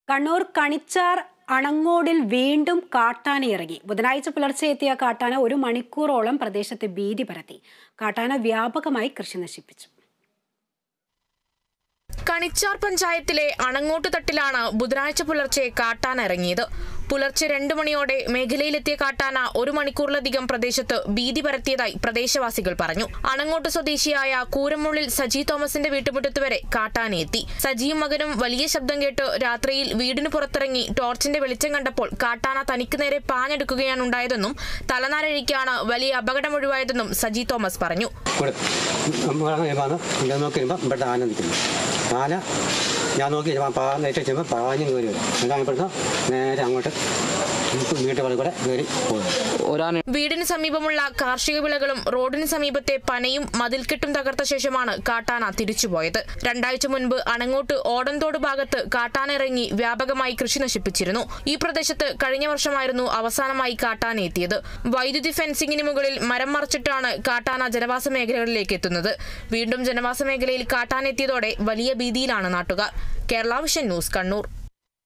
കണ്ണൂർ കണിച്ചാർ അണങ്ങോടിൽ വീണ്ടും കാട്ടാന ഇറങ്ങി. ബുധനാഴ്ച പുലർച്ചെ എത്തിയ കാട്ടാന 1 മണിക്കൂറോളം പ്രദേശത്ത് ഭീതി പരത്തി. കാട്ടാന വ്യാപകമായി കൃഷി നശിപ്പിച്ചു. കണിച്ചാർ പഞ്ചായത്തിലെ അണങ്ങോട്ട് തട്ടിലാണ് ബുധനാഴ്ച പുലർച്ചെ കാട്ടാന ഇറങ്ങിയത്. പുലർച്ചെ 2 മണിയോടെ മേഖലയിലെത്തിയ കാട്ടാന 1 മണിക്കൂറിലധികം പ്രദേശത്ത് ഭീതി പരത്തിയതായി പ്രദേശവാസികൾ പറഞ്ഞു. അണങ്ങോട്ട് സ്വദേശിയായ കൂരമുള്ളിൽ സജി തോമസിന്റെ വീട്ടുമുറ്റത്ത് വരെ കാട്ടാന എത്തി. സജിയും മകനും വലിയ ശബ്ദം കേട്ട് രാത്രിയിൽ വീടിന് പുറത്തിറങ്ങി ടോർച്ചിന്റെ വെളിച്ചം കണ്ടപ്പോൾ കാട്ടാന തനിക്ക് നേരെ പാഞ്ഞെടുക്കുകയാണ് ഉണ്ടായതെന്നും തലനാരഴിക്കാണ് വലിയ അപകടം ഒഴിവായതെന്നും സജി തോമസ് പറഞ്ഞു. ഞാൻ നോക്കി പാഞ്ഞും കയറി വരും. നേരെ അങ്ങോട്ട് വീടിന് സമീപമുള്ള കാർഷിക വിളകളും റോഡിന് സമീപത്തെ പനയും മതിൽക്കെട്ടും തകർത്ത ശേഷമാണ് കാട്ടാന തിരിച്ചുപോയത്. 2 ആഴ്ച മുൻപ് അണങ്ങോട്ട് ഓടന്തോട് ഭാഗത്ത് കാട്ടാന ഇറങ്ങി വ്യാപകമായി കൃഷി നശിപ്പിച്ചിരുന്നു. ഈ പ്രദേശത്ത് കഴിഞ്ഞ വർഷമായിരുന്നു അവസാനമായി കാട്ടാന എത്തിയത്. വൈദ്യുതി ഫെൻസിംഗിന് മുകളിൽ മരം മറിച്ചിട്ടാണ് കാട്ടാന ജനവാസ മേഖലകളിലേക്ക് എത്തുന്നത്. വീണ്ടും ജനവാസ മേഖലയിൽ കാട്ടാന എത്തിയതോടെ വലിയ ഭീതിയിലാണ് നാട്ടുകാർ. Kerala vision news, Kannur.